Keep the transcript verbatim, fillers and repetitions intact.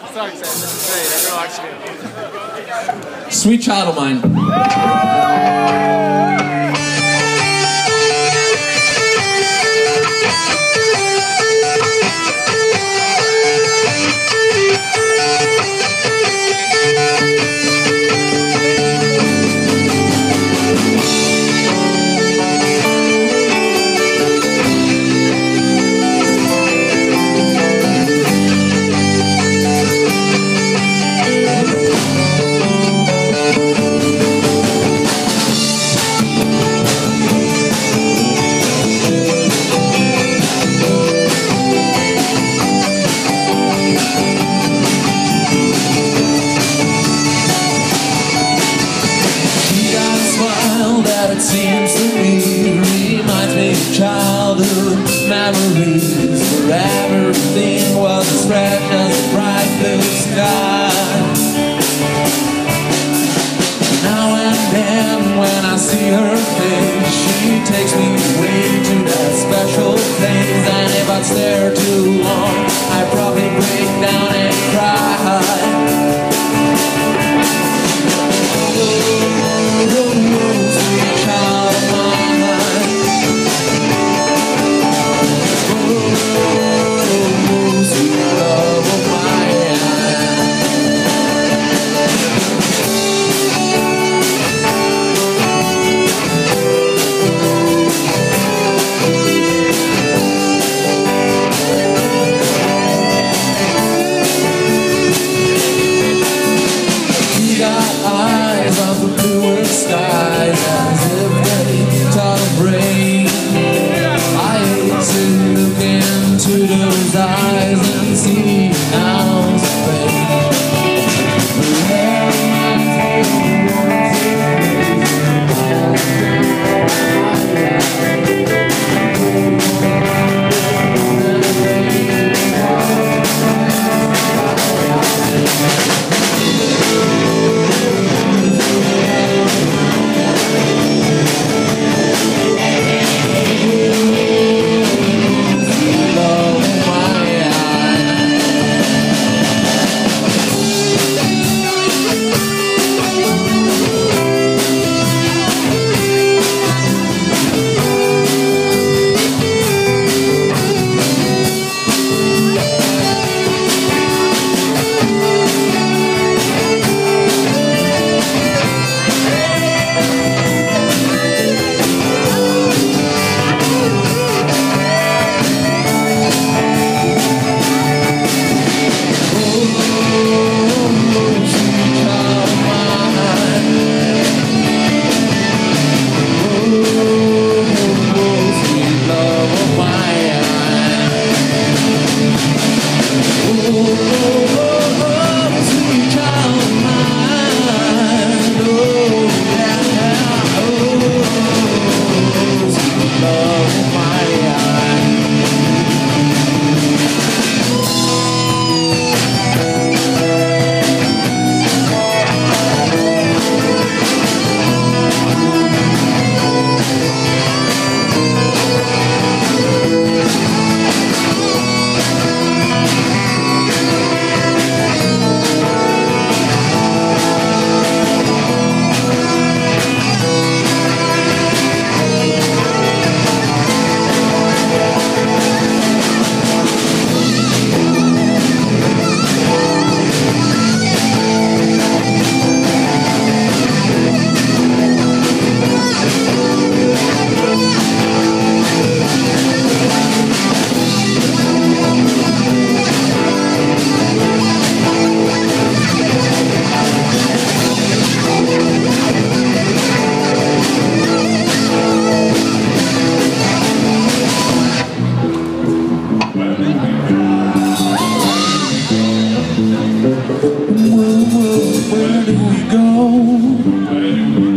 So excited. This is great. Everyone watching it. Sweet Child of Mine. It seems to me reminds me of childhood memories where everything was as fresh as a bright blue sky. Now and then when I see her face, she takes me away to that special place. And if I stare too long, I probably break down and cry. Where do we go?